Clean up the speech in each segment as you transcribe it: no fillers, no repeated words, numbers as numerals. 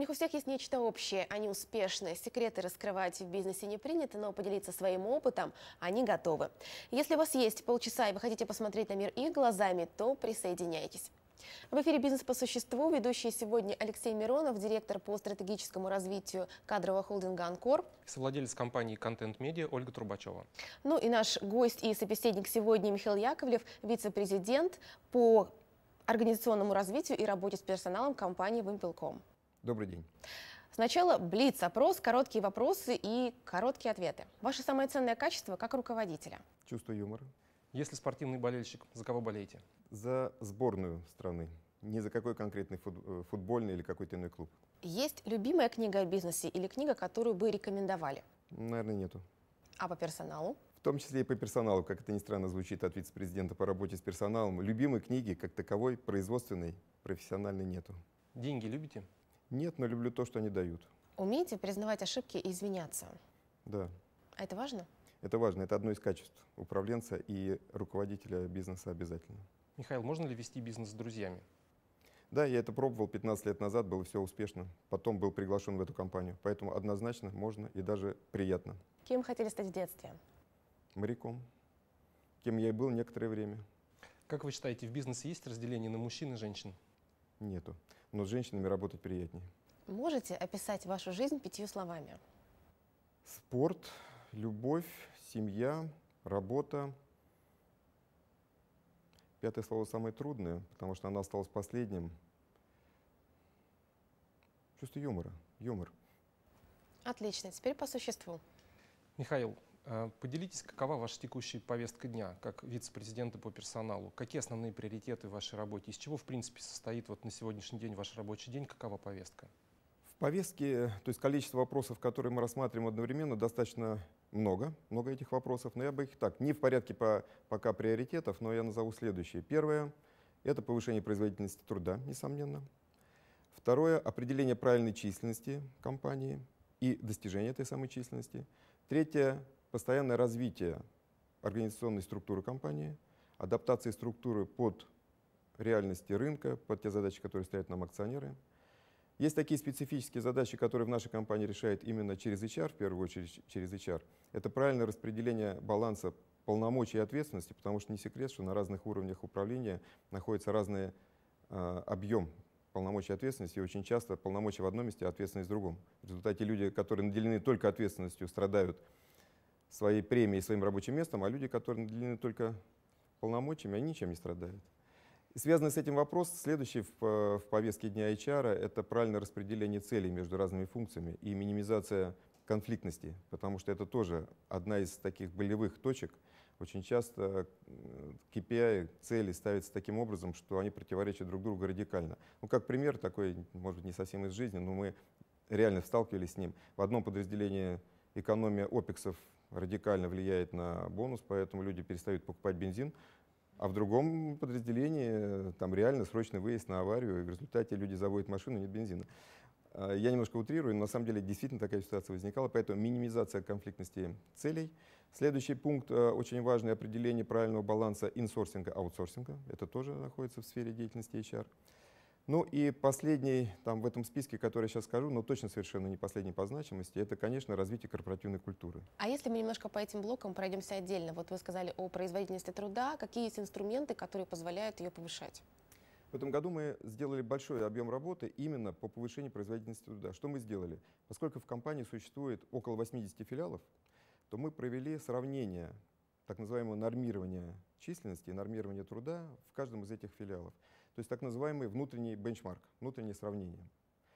них у всех есть нечто общее. Они успешны. Секреты раскрывать в бизнесе не принято, но поделиться своим опытом они готовы. Если у вас есть полчаса и вы хотите посмотреть на мир их глазами, то присоединяйтесь. В эфире «Бизнес по существу». Ведущий сегодня Алексей Миронов, директор по стратегическому развитию кадрового холдинга «Анкор». Совладелец компании «Контент Медиа» Ольга Трубачева. Ну и наш гость и собеседник сегодня Михаил Яковлев, вице-президент по организационному развитию и работе с персоналом компании «Вимпелком». Добрый день. Сначала блиц-опрос, короткие вопросы и короткие ответы. Ваше самое ценное качество как руководителя? Чувство юмора. Если спортивный болельщик, за кого болеете? За сборную страны. Не за какой конкретный футбольный или какой-то иной клуб. Есть любимая книга о бизнесе или книга, которую бы рекомендовали? Наверное, нету. А по персоналу? В том числе и по персоналу, как это ни странно звучит от вице-президента по работе с персоналом. Любимой книги, как таковой, производственной, профессиональной нету. Деньги любите? Нет, но люблю то, что они дают. Умеете признавать ошибки и извиняться? Да. А это важно? Это важно. Это одно из качеств управленца и руководителя бизнеса обязательно. Михаил, можно ли вести бизнес с друзьями? Да, я это пробовал 15 лет назад, было все успешно. Потом был приглашен в эту компанию. Поэтому однозначно можно и даже приятно. Кем хотели стать в детстве? Моряком. Кем я и был некоторое время. Как вы считаете, в бизнесе есть разделение на мужчин и женщин? Нету. Но с женщинами работать приятнее. Можете описать вашу жизнь 5 словами? Спорт, любовь, семья, работа. 5-е слово самое трудное, потому что оно осталось последним. Чувство юмора. Юмор. Отлично. Теперь по существу. Михаил, поделитесь, какова ваша текущая повестка дня как вице-президента по персоналу? Какие основные приоритеты в вашей работе? Из чего, в принципе, состоит вот на сегодняшний день ваш рабочий день? Какова повестка? В повестке, то есть количество вопросов, которые мы рассматриваем одновременно, достаточно много этих вопросов, но я бы их так, не в порядке пока приоритетов, но я назову следующие. Первое — это повышение производительности труда, несомненно. Второе — определение правильной численности компании и достижение этой самой численности. Третье — постоянное развитие организационной структуры компании, адаптация структуры под реальности рынка, под те задачи, которые стоят нам акционеры. Есть такие специфические задачи, которые в нашей компании решает именно через HR, в первую очередь через HR. Это правильное распределение баланса полномочий и ответственности, потому что не секрет, что на разных уровнях управления находится разный объем полномочий и ответственности, и очень часто полномочия в одном месте, а ответственность в другом. В результате люди, которые наделены только ответственностью, страдают своей премией, своим рабочим местом, а люди, которые наделены только полномочиями, они ничем не страдают. И связанный с этим вопрос, следующий в повестке дня HR, это правильное распределение целей между разными функциями и минимизация конфликтности, потому что это тоже одна из таких болевых точек. Очень часто KPI, цели ставятся таким образом, что они противоречат друг другу радикально. Ну, как пример такой, может быть, не совсем из жизни, но мы реально сталкивались с ним. В одном подразделении экономия опексов радикально влияет на бонус, поэтому люди перестают покупать бензин. А в другом подразделении там реально срочный выезд на аварию, и в результате люди заводят машину, нет бензина. Я немножко утрирую, но на самом деле действительно такая ситуация возникала, поэтому минимизация конфликтности целей. Следующий пункт, очень важный, определение правильного баланса инсорсинга, аутсорсинга. Это тоже находится в сфере деятельности HR. Ну и последний там в этом списке, который я сейчас скажу, но точно совершенно не последний по значимости, это, конечно, развитие корпоративной культуры. А если мы немножко по этим блокам пройдемся отдельно? Вот вы сказали о производительности труда. Какие есть инструменты, которые позволяют ее повышать? В этом году мы сделали большой объем работы именно по повышению производительности труда. Что мы сделали? Поскольку в компании существует около 80 филиалов, то мы провели сравнение, так называемого нормирования численности и нормирования труда в каждом из этих филиалов. То есть так называемый внутренний бенчмарк, внутреннее сравнение.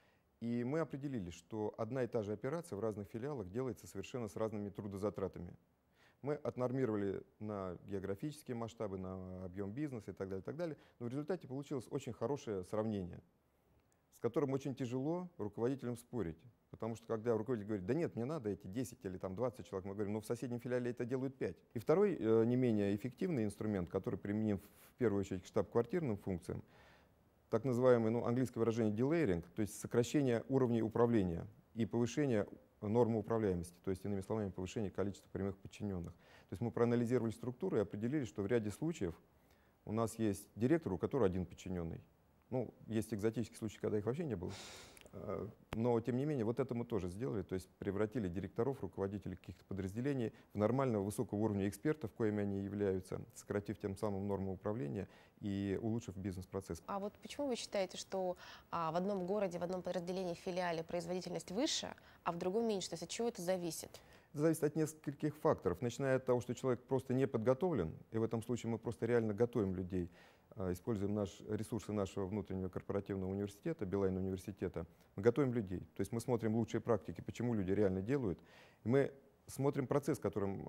И мы определили, что одна и та же операция в разных филиалах делается совершенно с разными трудозатратами. Мы отнормировали на географические масштабы, на объем бизнеса и так далее, но в результате получилось очень хорошее сравнение, с которым очень тяжело руководителям спорить. Потому что когда руководитель говорит, да нет, мне надо эти 10 или там 20 человек, мы говорим, но в соседнем филиале это делают 5. И второй не менее эффективный инструмент, который применим в первую очередь к штаб-квартирным функциям, так называемый, английское выражение delayering, то есть сокращение уровней управления и повышение нормы управляемости, то есть, иными словами, повышение количества прямых подчиненных. То есть мы проанализировали структуру и определили, что в ряде случаев у нас есть директор, у которого один подчиненный. Ну, есть экзотические случаи, когда их вообще не было. Но, тем не менее, вот это мы тоже сделали, то есть превратили директоров, руководителей каких-то подразделений в нормального высокого уровня экспертов, коими они являются, сократив тем самым нормы управления и улучшив бизнес-процесс. А вот почему вы считаете, что в одном городе, в одном подразделении, филиале производительность выше, а в другом меньше? То есть от чего это зависит? Это зависит от нескольких факторов, начиная от того, что человек просто не подготовлен, и в этом случае мы просто реально готовим людей, используем ресурсы нашего внутреннего корпоративного университета, Билайн университета, мы готовим людей. То есть мы смотрим лучшие практики, почему люди реально делают, и мы смотрим процесс, которым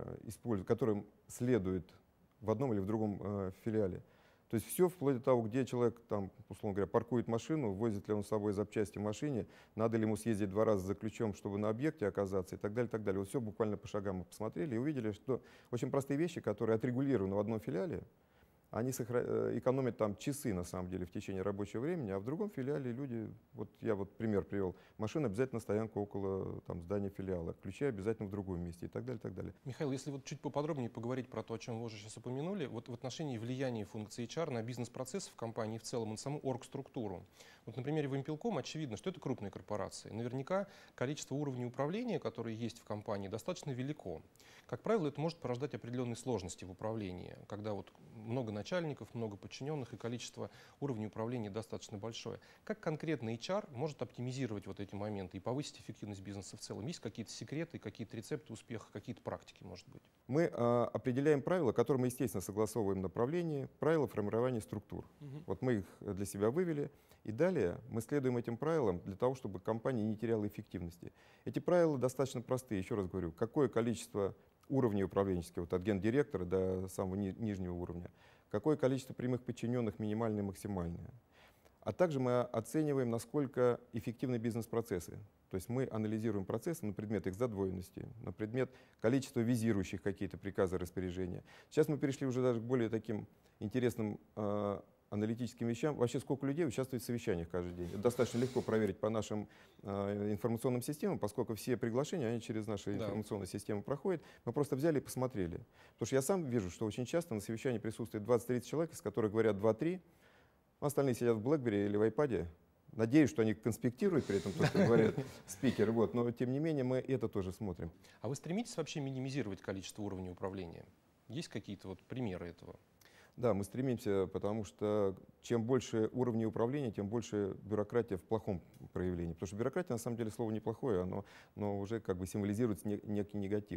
следует в одном или в другом филиале. То есть все вплоть до того, где человек, там, условно говоря, паркует машину, возит ли он с собой запчасти в машине, надо ли ему съездить 2 раза за ключом, чтобы на объекте оказаться и так далее, так далее. Вот все буквально по шагам мы посмотрели и увидели, что очень простые вещи, которые отрегулированы в одном филиале, они экономят там часы, на самом деле, в течение рабочего времени, а в другом филиале люди, вот я вот пример привел, машина обязательно на стоянку около там, здания филиала, ключи обязательно в другом месте и так далее, так далее. Михаил, если вот чуть поподробнее поговорить про то, о чем вы уже сейчас упомянули, вот в отношении влияния функции HR на бизнес-процессы в компании в целом и на саму оргструктуру. Вот на примере Вимпелком очевидно, что это крупные корпорации. Наверняка количество уровней управления, которые есть в компании, достаточно велико. Как правило, это может порождать определенные сложности в управлении, когда вот много начальников, много подчиненных и количество уровней управления достаточно большое. Как конкретно HR может оптимизировать вот эти моменты и повысить эффективность бизнеса в целом? Есть какие-то секреты, какие-то рецепты успеха, какие-то практики, может быть? Мы определяем правила, которые мы, естественно, согласовываем направление, правила формирования структур. Вот мы их для себя вывели, и далее мы следуем этим правилам для того, чтобы компания не теряла эффективности. Эти правила достаточно простые, еще раз говорю, какое количество уровней управленческих, вот от гендиректора до самого нижнего уровня, какое количество прямых подчиненных, минимальное и максимальное. А также мы оцениваем, насколько эффективны бизнес-процессы. То есть мы анализируем процессы на предмет их задвоенности, на предмет количества визирующих какие-то приказы, распоряжения. Сейчас мы перешли уже даже к более таким интересным аналитическим вещам. Вообще, сколько людей участвует в совещаниях каждый день. Это достаточно легко проверить по нашим информационным системам, поскольку все приглашения, они через наши информационные системы проходят. Мы просто взяли и посмотрели. Потому что я сам вижу, что очень часто на совещании присутствует 20-30 человек, из которых говорят 2-3, остальные сидят в BlackBerry или в iPad. Надеюсь, что они конспектируют при этом то, что говорят спикеры, вот, но тем не менее мы это тоже смотрим. А вы стремитесь вообще минимизировать количество уровней управления? Есть какие-то вот примеры этого? Да, мы стремимся, потому что чем больше уровней управления, тем больше бюрократия в плохом проявлении. Потому что бюрократия, на самом деле, слово неплохое, но уже как бы символизирует некий негатив.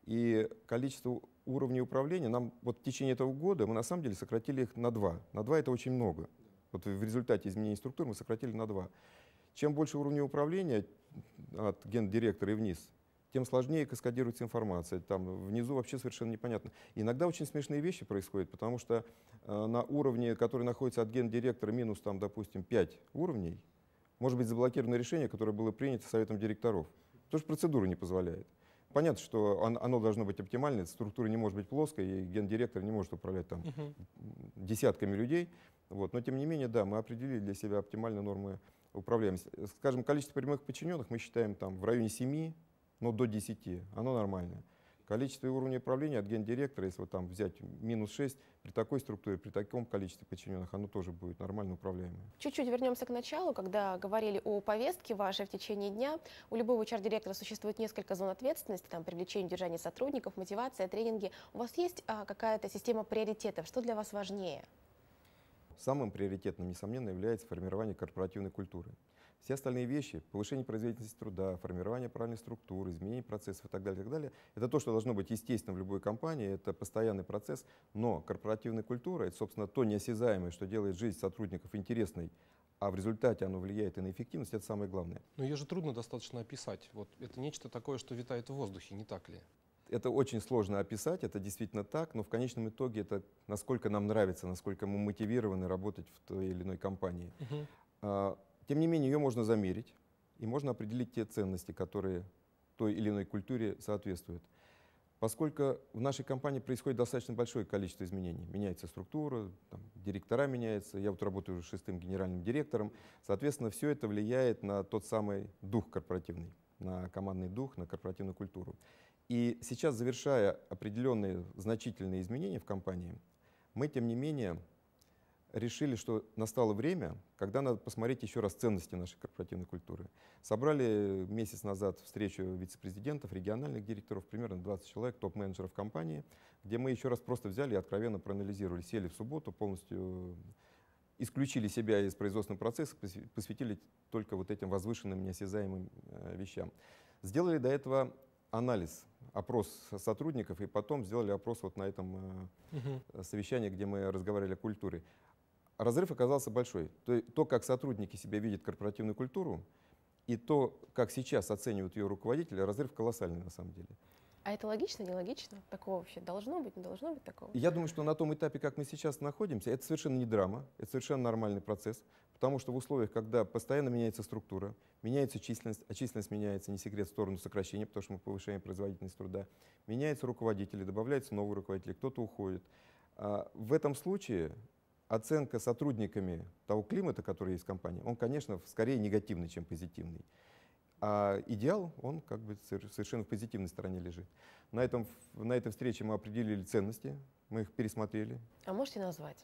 И количество уровней управления, нам вот в течение этого года мы на самом деле сократили их на 2. На 2 это очень много. Вот в результате изменения структур мы сократили на 2. Чем больше уровней управления от гендиректора и вниз, тем сложнее каскадируется информация. Там внизу вообще совершенно непонятно. Иногда очень смешные вещи происходят, потому что на уровне, который находится от гендиректора минус, там, допустим, 5 уровней, может быть заблокировано решение, которое было принято советом директоров. Потому что процедура не позволяет. Понятно, что оно должно быть оптимальной, структура не может быть плоской, и гендиректор не может управлять там десятками людей. Вот. Но тем не менее, да, мы определили для себя оптимальные нормы управляемости. Скажем, количество прямых подчиненных мы считаем там в районе 7, но до 10, оно нормальное. Количество уровней управления от гендиректора, если вот там взять минус 6, при такой структуре, при таком количестве подчиненных, оно тоже будет нормально управляемое. Чуть-чуть вернемся к началу, когда говорили о повестке вашей в течение дня. У любого HR-директора существует несколько зон ответственности, там привлечение, удержание сотрудников, мотивация, тренинги. У вас есть какая-то система приоритетов? Что для вас важнее? Самым приоритетным, несомненно, является формирование корпоративной культуры. Все остальные вещи, повышение производительности труда, формирование правильной структуры, изменение процессов и так далее, это то, что должно быть естественно в любой компании, это постоянный процесс, но корпоративная культура, это, собственно, то неосязаемое, что делает жизнь сотрудников интересной, а в результате оно влияет и на эффективность, это самое главное. Но ее же трудно достаточно описать. Вот это нечто такое, что витает в воздухе, не так ли? Это очень сложно описать, это действительно так, но в конечном итоге это насколько нам нравится, насколько мы мотивированы работать в той или иной компании. Тем не менее, ее можно замерить, и можно определить те ценности, которые той или иной культуре соответствуют. Поскольку в нашей компании происходит достаточно большое количество изменений. Меняется структура, там, директора меняются, я вот работаю уже 6-м генеральным директором. Соответственно, все это влияет на тот самый дух корпоративный, на командный дух, на корпоративную культуру. И сейчас, завершая определенные значительные изменения в компании, мы, тем не менее, решили, что настало время, когда надо посмотреть еще раз ценности нашей корпоративной культуры. Собрали месяц назад встречу вице-президентов, региональных директоров, примерно 20 человек, топ-менеджеров компании, где мы еще раз просто взяли и откровенно проанализировали. Сели в субботу, полностью исключили себя из производственного процесса, посвятили только вот этим возвышенным, неосязаемым вещам. Сделали до этого анализ, опрос сотрудников, и потом сделали опрос вот на этом совещании, где мы разговаривали о культуре. Разрыв оказался большой. То, как сотрудники себя видят корпоративную культуру, и то, как сейчас оценивают ее руководители, разрыв колоссальный на самом деле. А это логично, нелогично? Такого вообще должно быть, не должно быть такого? Я думаю, что на том этапе, как мы сейчас находимся, это совершенно не драма, это совершенно нормальный процесс, потому что в условиях, когда постоянно меняется структура, меняется численность, а численность меняется, не секрет, в сторону сокращения, потому что мы повышаем производительность труда, меняются руководители, добавляются новые руководители, кто-то уходит. В этом случае оценка сотрудниками того климата, который есть в компании, он, конечно, скорее негативный, чем позитивный. А идеал, он как бы совершенно в позитивной стороне лежит. На этой встрече мы определили ценности, мы их пересмотрели. А можете назвать?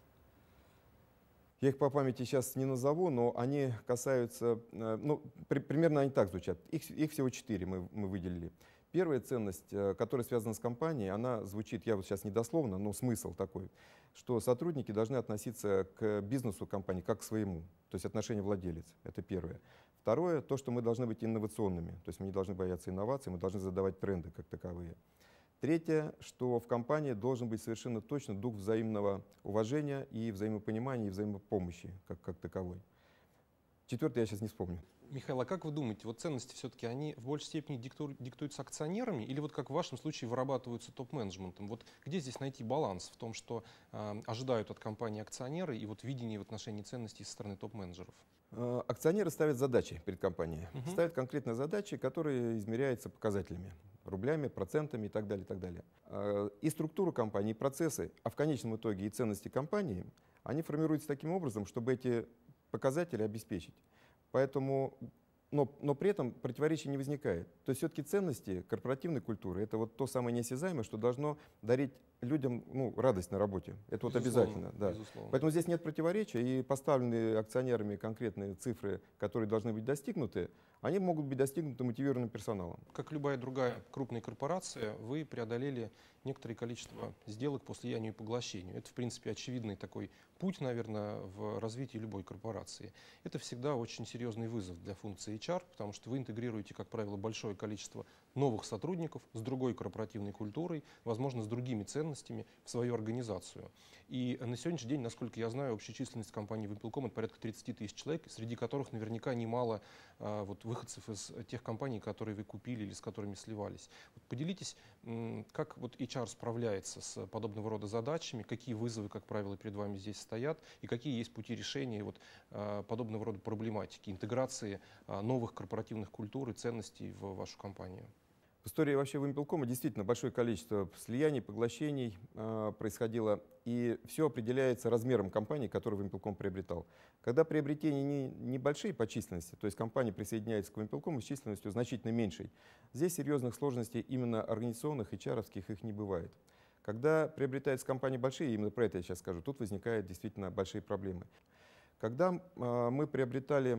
Я их по памяти сейчас не назову, но они касаются, ну, примерно они так звучат. Их всего 4 мы выделили. Первая ценность, которая связана с компанией, она звучит, я вот сейчас не дословно, но смысл такой, что сотрудники должны относиться к бизнесу компании как к своему, то есть отношение владелец, это первое. Второе, то, что мы должны быть инновационными, то есть мы не должны бояться инноваций, мы должны задавать тренды как таковые. Третье, что в компании должен быть совершенно точно дух взаимного уважения и взаимопонимания, и взаимопомощи как таковой. Четвертое я сейчас не вспомню. Михаил, а как вы думаете, вот ценности все-таки они в большей степени диктуются акционерами или вот как в вашем случае вырабатываются топ-менеджментом? Вот где здесь найти баланс в том, что ожидают от компании акционеры и вот видение в отношении ценностей со стороны топ-менеджеров? Акционеры ставят задачи перед компанией, ставят конкретные задачи, которые измеряются показателями, рублями, процентами и так далее, и так далее. И структуру компании, и процессы, а в конечном итоге и ценности компании, они формируются таким образом, чтобы эти показатели обеспечить. Поэтому, но при этом противоречий не возникает. То есть все-таки ценности корпоративной культуры — это вот то самое неосязаемое, что должно дарить людям радость на работе. Это вот обязательно. Да. Поэтому здесь нет противоречия, и поставленные акционерами конкретные цифры, которые должны быть достигнуты, они могут быть достигнуты мотивированным персоналом. Как любая другая крупная корпорация, вы преодолели некоторое количество сделок по слиянию и поглощению. Это, в принципе, очевидный такой путь, наверное, в развитии любой корпорации. Это всегда очень серьезный вызов для функции HR, потому что вы интегрируете, как правило, большое количество новых сотрудников с другой корпоративной культурой, возможно, с другими ценностями в свою организацию. И на сегодняшний день, насколько я знаю, общая численность компании Вимпелком — это порядка 30 тысяч человек, среди которых наверняка немало выходцев из тех компаний, которые вы купили или с которыми сливались. Вот поделитесь, как вот HR справляется с подобного рода задачами, какие вызовы, как правило, перед вами здесь стоят, и какие есть пути решения вот подобного рода проблематики, интеграции новых корпоративных культур и ценностей в вашу компанию. В истории вообще Вимпелкома действительно большое количество слияний, поглощений происходило, и все определяется размером компании, которую Вимпелком приобретал. Когда приобретения небольшие по численности, то есть компания присоединяется к Вимпелкому с численностью значительно меньшей, здесь серьезных сложностей именно организационных, HR-овских их не бывает. Когда приобретаются компании большие, именно про это я сейчас скажу, тут возникают действительно большие проблемы. Когда мы приобретали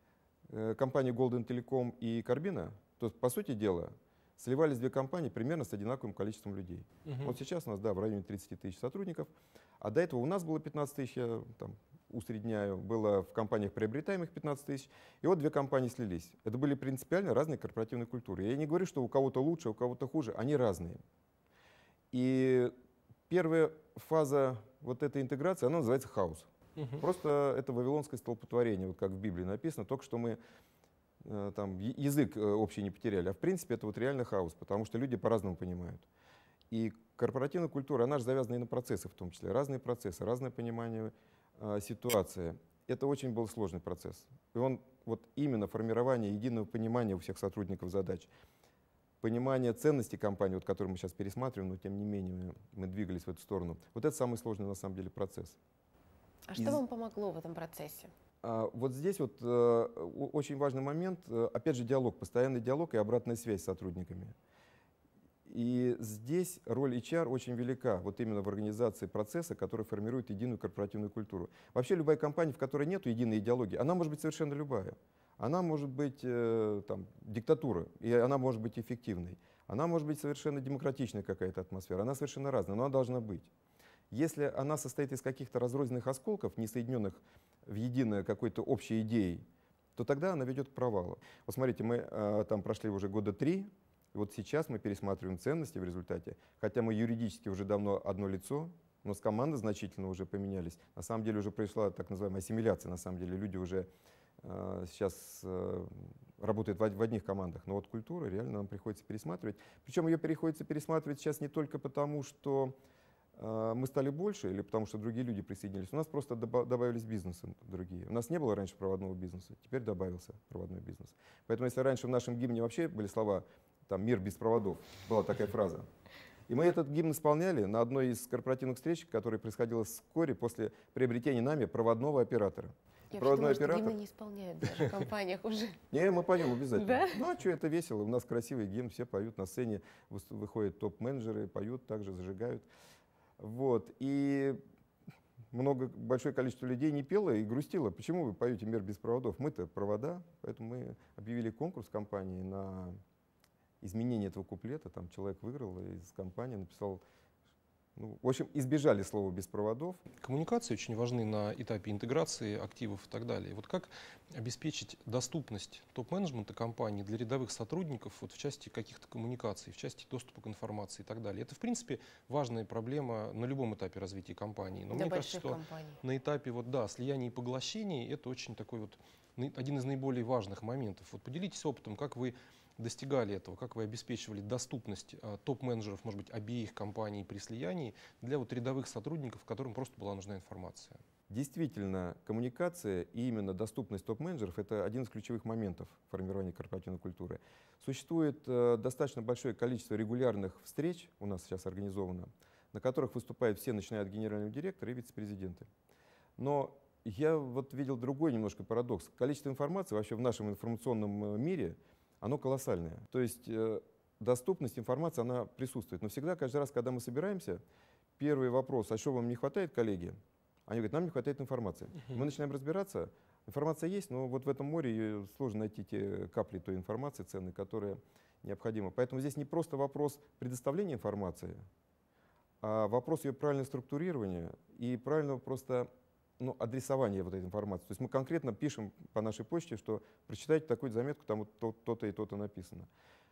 компании Golden Telecom и Carbina, то, по сути дела, сливались две компании примерно с одинаковым количеством людей. Вот сейчас у нас, да, в районе 30 тысяч сотрудников, а до этого у нас было 15 тысяч, я там усредняю, было в компаниях приобретаемых 15 тысяч, и вот две компании слились. Это были принципиально разные корпоративные культуры. Я не говорю, что у кого-то лучше, у кого-то хуже, они разные. И первая фаза вот этой интеграции, она называется хаос. Просто это вавилонское столпотворение, вот как в Библии написано, только что мы там язык общий не потеряли, а в принципе это вот реально хаос, потому что люди по-разному понимают. И корпоративная культура, она же завязана и на процессы в том числе, разные процессы, разное понимание ситуации. Это очень был сложный процесс. И он вот именно формирование единого понимания у всех сотрудников задач, понимание ценностей компании, вот, которую мы сейчас пересматриваем, но тем не менее мы двигались в эту сторону. Вот это самый сложный на самом деле процесс. А что вам помогло в этом процессе? Вот здесь вот очень важный момент, опять же, диалог, постоянный диалог и обратная связь с сотрудниками. И здесь роль HR очень велика, вот именно в организации процесса, который формирует единую корпоративную культуру. Вообще любая компания, в которой нет единой идеологии, она может быть совершенно любая. Она может быть там, диктатура, и она может быть эффективной. Она может быть совершенно демократичная какая-то атмосфера, она совершенно разная, но она должна быть. Если она состоит из каких-то разрозненных осколков, не соединенных в единое какой-то общей идеей, то тогда она ведет к провалу. Вот смотрите, мы там прошли уже года 3, и вот сейчас мы пересматриваем ценности в результате, хотя мы юридически уже давно одно лицо, но с команды значительно уже поменялись. На самом деле уже произошла так называемая ассимиляция, на самом деле люди уже сейчас работают в одних командах, но вот культуру реально нам приходится пересматривать. Причем ее приходится пересматривать сейчас не только потому, что мы стали больше или потому что другие люди присоединились. У нас просто добавились бизнесы другие. У нас не было раньше проводного бизнеса, теперь добавился проводной бизнес. Поэтому если раньше в нашем гимне вообще были слова там, «Мир без проводов», была такая фраза. И мы этот гимн исполняли на одной из корпоративных встреч, которая происходила вскоре после приобретения нами проводного оператора. Я думаю, что гимны не исполняют даже в компаниях уже. Не, мы поем обязательно. Да? Ну а что, это весело. У нас красивый гимн, все поют на сцене, выходят топ-менеджеры, поют, также зажигают. Вот. И большое количество людей не пело и грустило. Почему вы поете «Мир без проводов»? Мы-то провода, поэтому мы объявили конкурс компании на изменение этого куплета. Там человек выиграл из компании, написал. Ну, в общем, избежали слова «без проводов». Коммуникации очень важны на этапе интеграции активов и так далее. Вот как обеспечить доступность топ-менеджмента компании для рядовых сотрудников вот в части каких-то коммуникаций, в части доступа к информации и так далее? Это, в принципе, важная проблема на любом этапе развития компании. Но для мне кажется, что компаний. на этапе слияния и поглощений это очень такой вот один из наиболее важных моментов. Вот поделитесь опытом, как вы достигали этого, как вы обеспечивали доступность топ-менеджеров, может быть, обеих компаний при слиянии для вот рядовых сотрудников, которым просто была нужна информация? Действительно, коммуникация и именно доступность топ-менеджеров — это один из ключевых моментов формирования корпоративной культуры. Существует достаточно большое количество регулярных встреч, у нас сейчас организовано, на которых выступают все, начиная от генерального директора и вице-президенты. Но я вот видел другой немножко парадокс. Количество информации вообще в нашем информационном мире — оно колоссальное. То есть доступность информации, она присутствует. Но всегда, каждый раз, когда мы собираемся, первый вопрос: а что вам не хватает, коллеги? Они говорят: нам не хватает информации. Мы начинаем разбираться. Информация есть, но вот в этом море ее сложно найти те капли той информации ценной, которая необходима. Поэтому здесь не просто вопрос предоставления информации, а вопрос ее правильного структурирования и правильного просто адресование вот этой информации. То есть мы конкретно пишем по нашей почте, что прочитайте такую заметку, там вот то-то и то-то написано.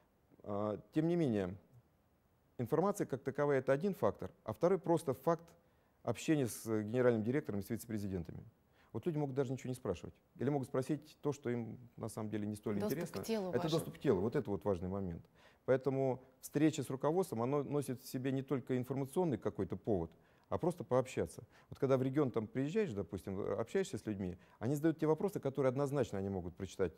Тем не менее, информация как таковая — это один фактор, а второй просто факт общения с генеральным директором и с вице-президентами. Вот люди могут даже ничего не спрашивать. Или могут спросить то, что им на самом деле не столь интересно. К телу это доступ к телу. Вот это вот важный момент. Поэтому встреча с руководством, она носит в себе не только информационный какой-то повод, а просто пообщаться. Вот когда в регион там приезжаешь, допустим, общаешься с людьми, они задают те вопросы, которые однозначно они могут прочитать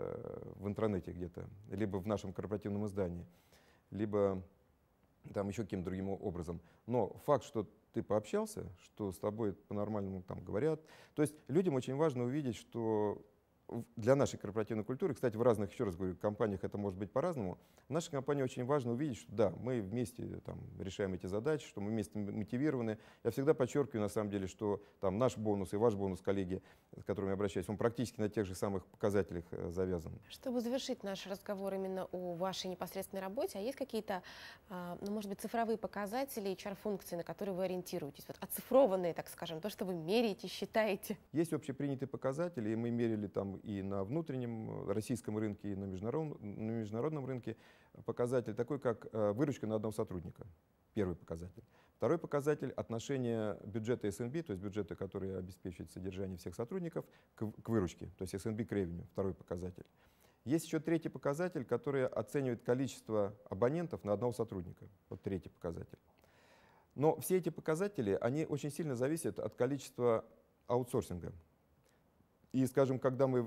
в интернете где-то, либо в нашем корпоративном издании, либо там еще каким-то другим образом. Но факт, что ты пообщался, что с тобой по-нормальному там говорят. То есть людям очень важно увидеть, что для нашей корпоративной культуры, кстати, в разных, еще раз говорю, компаниях это может быть по-разному, в нашей компании очень важно увидеть, что да, мы вместе там решаем эти задачи, что мы вместе мотивированы. Я всегда подчеркиваю, на самом деле, что там наш бонус и ваш бонус, коллеги, с которыми я обращаюсь, он практически на тех же самых показателях завязан. Чтобы завершить наш разговор именно о вашей непосредственной работе, а есть какие-то, может быть, цифровые показатели, HR-функции, на которые вы ориентируетесь? Вот оцифрованные, так скажем, то, что вы меряете, считаете? Есть общепринятые показатели, и мы мерили там и на внутреннем российском рынке, и на международном рынке показатель такой, как выручка на одного сотрудника. Первый показатель. Второй показатель — отношение бюджета СНБ, то есть бюджета, который обеспечивает содержание всех сотрудников, к выручке, то есть СНБ к ревеню. Второй показатель. Есть еще третий показатель, который оценивает количество абонентов на одного сотрудника. Вот третий показатель. Но все эти показатели, они очень сильно зависят от количества аутсорсинга. И, скажем, когда мы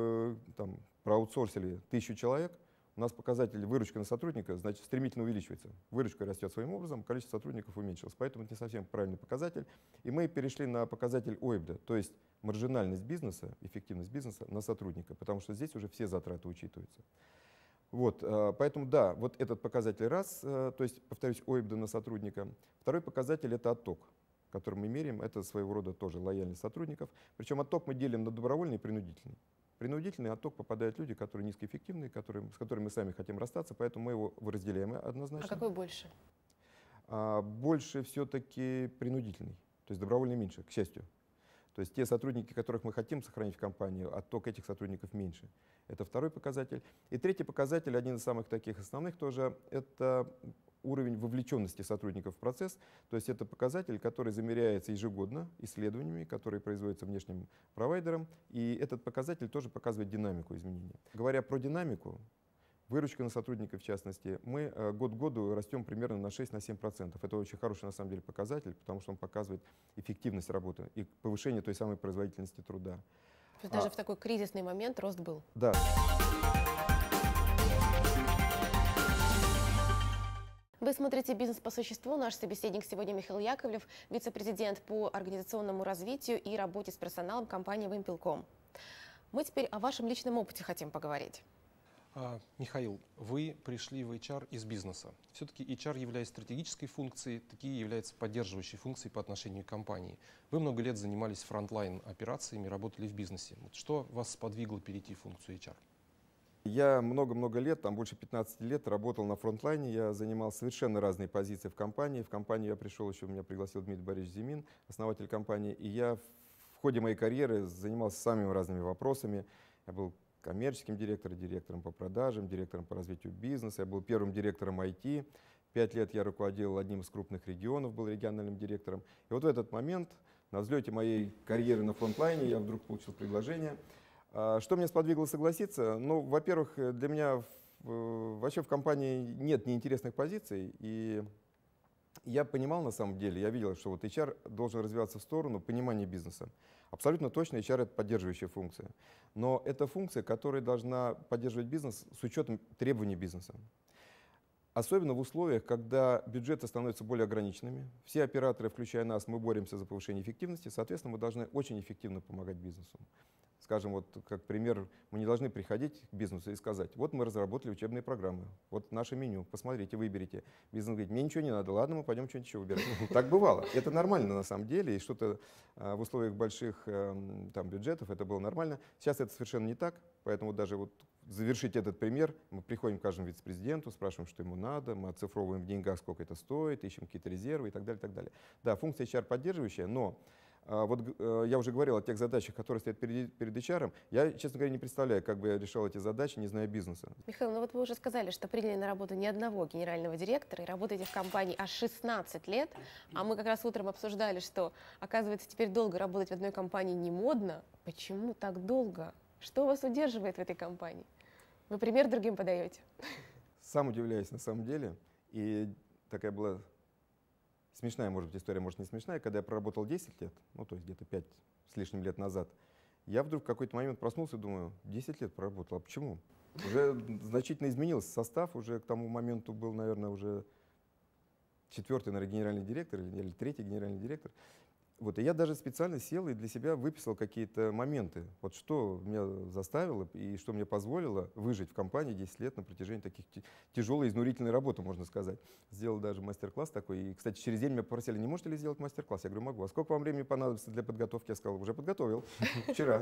проаутсорсили 1000 человек, у нас показатель выручка на сотрудника, значит, стремительно увеличивается. Выручка растет своим образом, количество сотрудников уменьшилось. Поэтому это не совсем правильный показатель. И мы перешли на показатель ОИБДА, то есть маржинальность бизнеса, эффективность бизнеса на сотрудника, потому что здесь уже все затраты учитываются. Вот, поэтому да, вот этот показатель раз, то есть, повторюсь, ОИБДА на сотрудника. Второй показатель — это отток, который мы меряем, это своего рода тоже лояльность сотрудников. Причем отток мы делим на добровольный и принудительный. Принудительный отток попадают люди, которые низкоэффективные, с которыми мы сами хотим расстаться, поэтому мы его разделяем однозначно. А какой больше? Больше все-таки принудительный, то есть добровольный меньше, к счастью. То есть те сотрудники, которых мы хотим сохранить в компании, отток этих сотрудников меньше. Это второй показатель. И третий показатель, один из самых таких основных тоже, это уровень вовлеченности сотрудников в процесс. То есть это показатель, который замеряется ежегодно исследованиями, которые производятся внешним провайдером. И этот показатель тоже показывает динамику изменения. Говоря про динамику, выручка на сотрудников, в частности, мы год к году растем примерно на 6-7%. Это очень хороший, на самом деле, показатель, потому что он показывает эффективность работы и повышение той самой производительности труда. То есть даже в такой кризисный момент рост был? Да. Вы смотрите «Бизнес по существу». Наш собеседник сегодня Михаил Яковлев, вице-президент по организационному развитию и работе с персоналом компании «Вимпелком». Мы теперь о вашем личном опыте хотим поговорить. Михаил, вы пришли в HR из бизнеса. Все-таки HR является стратегической функцией, такие являются поддерживающей функцией по отношению к компании. Вы много лет занимались фронтлайн операциями, работали в бизнесе. Вот что вас сподвигло перейти в функцию HR? Я много-много лет, там больше 15 лет, работал на фронтлайне. Я занимал совершенно разные позиции в компании. В компанию я пришел еще, меня пригласил Дмитрий Борисович Зимин, основатель компании. И я в ходе моей карьеры занимался самыми разными вопросами. Я был коммерческим директором, директором по продажам, директором по развитию бизнеса. Я был первым директором IT. 5 лет я руководил одним из крупных регионов, был региональным директором. И вот в этот момент, на взлете моей карьеры на фронтлайне, я вдруг получил предложение. Что меня сподвигло согласиться? Ну, во-первых, для меня вообще в компании нет неинтересных позиций. И я понимал на самом деле, я видел, что вот HR должен развиваться в сторону понимания бизнеса. Абсолютно точно HR — это поддерживающая функция. Но это функция, которая должна поддерживать бизнес с учетом требований бизнеса. Особенно в условиях, когда бюджеты становятся более ограниченными. Все операторы, включая нас, мы боремся за повышение эффективности. Соответственно, мы должны очень эффективно помогать бизнесу. Скажем, вот как пример, мы не должны приходить к бизнесу и сказать: вот мы разработали учебные программы, вот наше меню, посмотрите, выберите. Бизнес говорит: мне ничего не надо, ладно, мы пойдем что-нибудь еще выбирать. Так бывало. Это нормально на самом деле, и что-то в условиях больших там, бюджетов это было нормально. Сейчас это совершенно не так, поэтому даже вот завершить этот пример, мы приходим к каждому вице-президенту, спрашиваем, что ему надо, мы оцифровываем в деньгах, сколько это стоит, ищем какие-то резервы и так далее, и так далее. Да, функция HR поддерживающая, но вот я уже говорил о тех задачах, которые стоят перед HR. Я, честно говоря, не представляю, как бы я решал эти задачи, не зная бизнеса. Михаил, ну вот вы уже сказали, что приняли на работу ни одного генерального директора и работаете в компании аж 16 лет. А мы как раз утром обсуждали, что, оказывается, теперь долго работать в одной компании не модно. Почему так долго? Что вас удерживает в этой компании? Вы пример другим подаете? Сам удивляюсь на самом деле. И такая была смешная, может быть, история, может, не смешная. Когда я проработал 10 лет, ну, то есть где-то 5 с лишним лет назад, я вдруг в какой-то момент проснулся и думаю: 10 лет проработал, а почему? Уже значительно изменился состав, уже к тому моменту был, наверное, уже 4-й, наверное, генеральный директор или 3-й генеральный директор. Вот, и я даже специально сел и для себя выписал какие-то моменты. Вот что меня заставило и что мне позволило выжить в компании 10 лет на протяжении таких тяжелой, изнурительной работы, можно сказать. Сделал даже мастер-класс такой. И, кстати, через день меня попросили: не можете ли сделать мастер-класс? Я говорю: могу. А сколько вам времени понадобится для подготовки? Я сказал: уже подготовил. Вчера.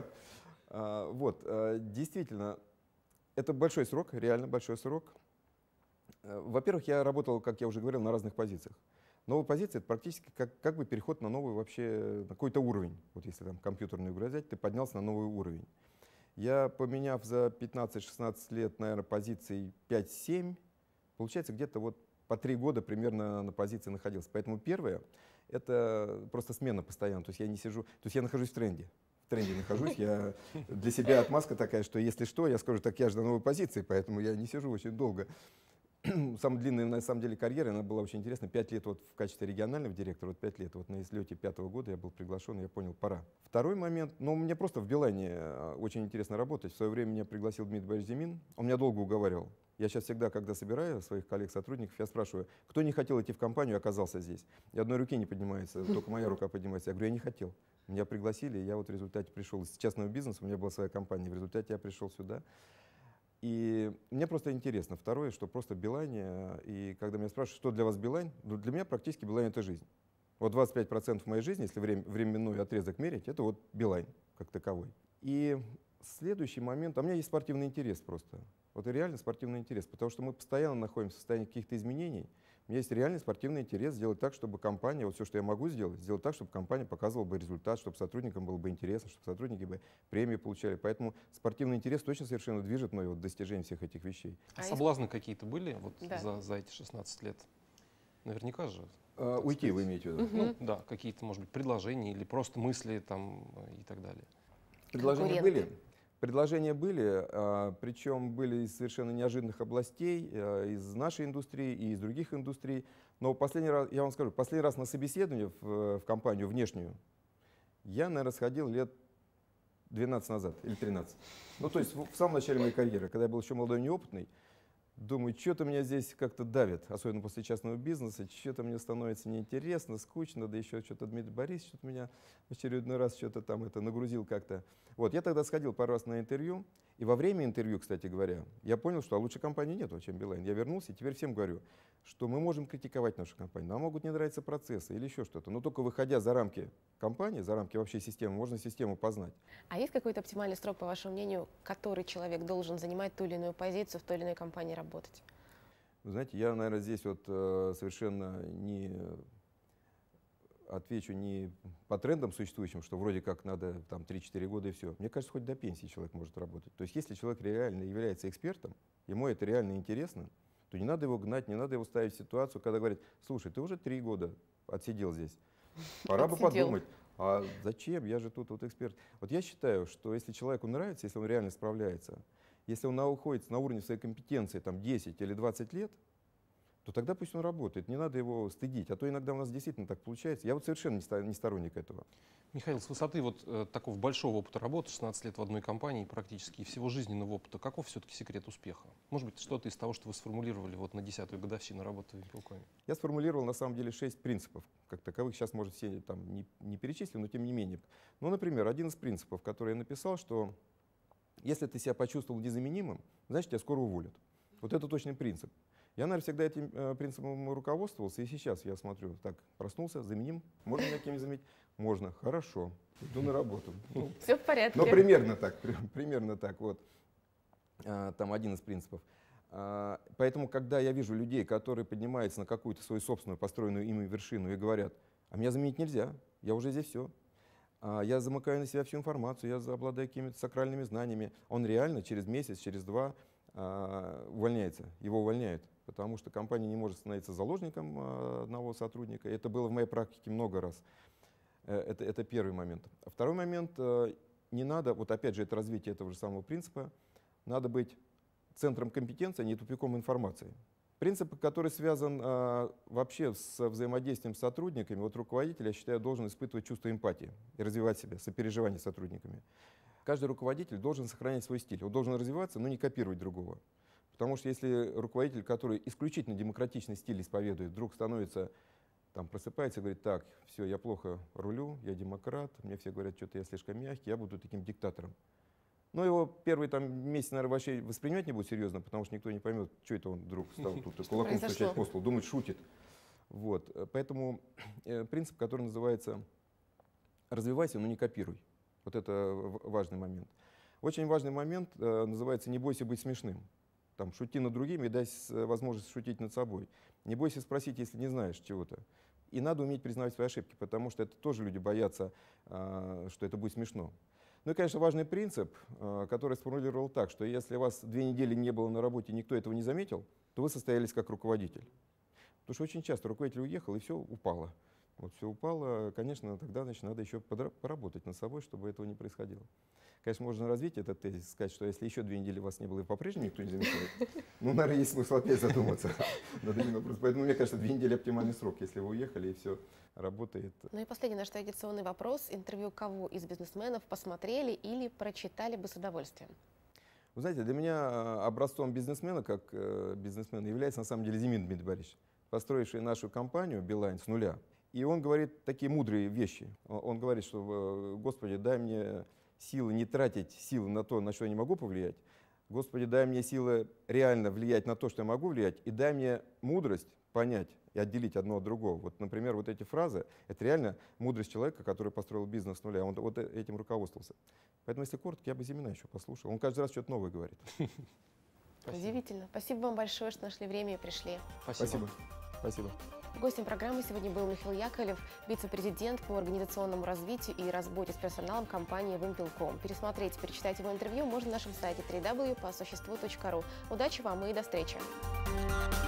Вот, действительно, это большой срок, реально большой срок. Во-первых, я работал, как я уже говорил, на разных позициях. Новая позиция — это практически как бы переход на новый вообще, на какой-то уровень. Вот если там компьютерную игру взять, ты поднялся на новый уровень. Я, поменяв за 15-16 лет, наверное, позиций 5-7, получается, где-то вот по 3 года примерно на позиции находился. Поэтому первое — это просто смена постоянно. То есть я не сижу, то есть я нахожусь в тренде. В тренде нахожусь, я для себя отмазка такая, что если что, я скажу: так я же на новой позиции, поэтому я не сижу очень долго. Самая длинная, на самом деле, карьера, она была очень интересна. 5 лет вот в качестве регионального директора, вот 5 лет. Вот на излете 5-го года я был приглашен, и я понял: пора. Второй момент, ну, мне просто в Билайне очень интересно работать. В свое время меня пригласил Дмитрий Борисович Зимин, он меня долго уговаривал. Я сейчас всегда, когда собираю своих коллег-сотрудников, я спрашиваю: кто не хотел идти в компанию, оказался здесь? И одной руки не поднимается, только моя рука поднимается. Я говорю: я не хотел. Меня пригласили, и я вот в результате пришел из частного бизнеса, у меня была своя компания, в результате я пришел сюда. И мне просто интересно. Второе, что просто Билайн, и когда меня спрашивают, что для вас Билайн, ну, для меня практически Билайн — это жизнь. Вот 25% моей жизни, если временной отрезок мерить, это вот Билайн как таковой. И следующий момент, у меня есть спортивный интерес просто. Вот и реально спортивный интерес, потому что мы постоянно находимся в состоянии каких-то изменений. У меня есть реальный спортивный интерес сделать так, чтобы компания, вот все, что я могу сделать так, чтобы компания показывала бы результат, чтобы сотрудникам было бы интересно, чтобы сотрудники бы премии получали. Поэтому спортивный интерес точно совершенно движет мое вот достижение всех этих вещей. А соблазны какие-то были вот Да. за эти 16 лет? Наверняка же. Уйти, вы имеете в виду? Ну, да, какие-то, может быть, предложения или просто мысли там и так далее. Предложения Конкуренты. были. Предложения были, причем были из совершенно неожиданных областей, из нашей индустрии и из других индустрий. Но последний раз, я вам скажу, последний раз на собеседование в компанию внешнюю я, наверное, сходил лет 12 назад или 13. Ну, то есть в самом начале моей карьеры, когда я был еще молодой и неопытный. Думаю, что-то меня здесь как-то давит, особенно после частного бизнеса, что-то мне становится неинтересно, скучно, да еще что-то Дмитрий Борисович что-то меня в очередной раз что-то там это нагрузил как-то. Вот, я тогда сходил пару раз на интервью, и во время интервью, кстати говоря, я понял, что лучшей компании нет, чем Билайн. Я вернулся и теперь всем говорю, что мы можем критиковать нашу компанию, нам могут не нравиться процессы или еще что-то, но только выходя за рамки компании, за рамки вообще системы, можно систему познать. А есть какой-то оптимальный срок, по вашему мнению, который человек должен занимать ту или иную позицию, в той или иной компании работать? Вы знаете, я, наверное, здесь вот совершенно не отвечу не по трендам существующим, что вроде как надо там 3-4 года и все. Мне кажется, хоть до пенсии человек может работать. То есть если человек реально является экспертом, ему это реально интересно, то не надо его гнать, не надо его ставить в ситуацию, когда говорят, слушай, ты уже 3 года отсидел здесь, пора бы Отсидел. подумать, а зачем, я же тут вот эксперт. Вот я считаю, что если человеку нравится, если он реально справляется, если он находится на уровне своей компетенции там 10 или 20 лет, то тогда пусть он работает, не надо его стыдить. А то иногда у нас действительно так получается. Я вот совершенно не сторонник этого. Михаил, с высоты вот такого большого опыта работы, 16 лет в одной компании практически, и всего жизненного опыта, каков все-таки секрет успеха? Может быть, что-то из того, что вы сформулировали вот на 10-ю годовщину работы в Вимпелкоме? Я сформулировал на самом деле 6 принципов, как таковых. Сейчас, может, все там не перечислим, но тем не менее. Ну, например, один из принципов, который я написал, что если ты себя почувствовал незаменимым, значит, тебя скоро уволят. Вот это точный принцип. Я, наверное, всегда этим принципом руководствовался, и сейчас я смотрю, так, проснулся, заменим, можно меня кем-нибудь заменить? Можно, хорошо, иду на работу. Ну, Все в порядке. но примерно так, вот. Там один из принципов. Поэтому, когда я вижу людей, которые поднимаются на какую-то свою собственную, построенную ими вершину и говорят, а меня заменить нельзя, я уже здесь все. Я замыкаю на себя всю информацию, я обладаю какими-то сакральными знаниями. Он реально через месяц, через 2 увольняется, его увольняют, потому что компания не может становиться заложником одного сотрудника. Это было в моей практике много раз. Это первый момент. А второй момент, не надо, вот опять же, это развитие этого же самого принципа, надо быть центром компетенции, а не тупиком информации. Принцип, который связан вообще с взаимодействием с сотрудниками, вот руководитель, я считаю, должен испытывать чувство эмпатии и развивать себя, сопереживание с сотрудниками. Каждый руководитель должен сохранять свой стиль, он должен развиваться, но не копировать другого. Потому что если руководитель, который исключительно демократичный стиль исповедует, вдруг становится, там, просыпается и говорит, так, все, я плохо рулю, я демократ, мне все говорят, что-то я слишком мягкий, я буду таким диктатором. Но его первый там, месяц, наверное, вообще воспринимать не будет серьезно, потому что никто не поймет, что это он вдруг стал тут кулаком стучать по столу, думает, шутит. Вот. Поэтому принцип, который называется «развивайся, но не копируй». Вот это важный момент. Очень важный момент называется «не бойся быть смешным». Там, шути над другими и дай возможность шутить над собой. Не бойся спросить, если не знаешь чего-то. И надо уметь признавать свои ошибки, потому что это тоже люди боятся, что это будет смешно. Ну и, конечно, важный принцип, который сформулировал так, что если вас 2 недели не было на работе, никто этого не заметил, то вы состоялись как руководитель. Потому что очень часто руководитель уехал, и все упало. Вот все упало, конечно, тогда значит, надо еще поработать над собой, чтобы этого не происходило. Конечно, можно развить этот тезис, сказать, что если еще 2 недели вас не было и по-прежнему никто не замечает, ну, наверное, есть смысл опять задуматься над этим вопросом. Поэтому, мне кажется, 2 недели оптимальный срок, если вы уехали и все работает. Ну и последний наш традиционный вопрос. Интервью кого из бизнесменов посмотрели или прочитали бы с удовольствием? Вы знаете, для меня образцом бизнесмена, как бизнесмена, является на самом деле Зимин Дмитрий Борисович, построивший нашу компанию «Билайн» с нуля. И он говорит такие мудрые вещи. Он говорит, что, Господи, дай мне силы не тратить силы на то, на что я не могу повлиять. Господи, дай мне силы реально влиять на то, что я могу влиять, и дай мне мудрость понять и отделить одно от другого. Вот, например, вот эти фразы, это реально мудрость человека, который построил бизнес с нуля. Он вот этим руководствовался. Поэтому, если коротко, я бы Зимина еще послушал. Он каждый раз что-то новое говорит. Удивительно. Спасибо вам большое, что нашли время и пришли. Спасибо. Спасибо. Гостем программы сегодня был Михаил Яковлев, вице-президент по организационному развитию и работе с персоналом компании Wimpel.com. Пересмотреть, перечитать его интервью можно на нашем сайте www.посуществу.ру. Удачи вам и до встречи!